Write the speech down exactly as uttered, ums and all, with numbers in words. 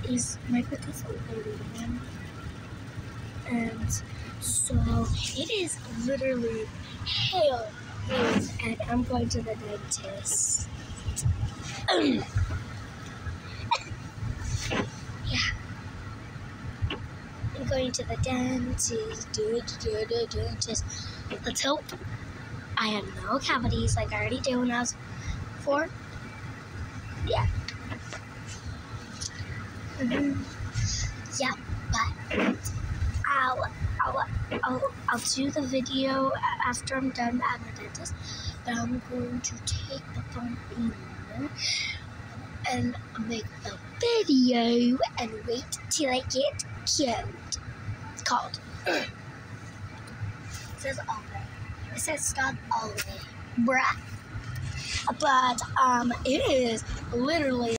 is my microphone again. And so it is literally hail, and I'm going to the dentist. Yeah, I'm going to the dentist. Do it, do it, do it, dentist. Let's hope I have no cavities like I already did when I was four. Yeah. Mm-hmm. Yeah, but I'll, I'll, I'll, I'll do the video after I'm done at the dentist. But I'm going to take the phone in and make the video and wait till I get killed. It's called. It says all day. It says stop all day, bruh. But um, it is literally.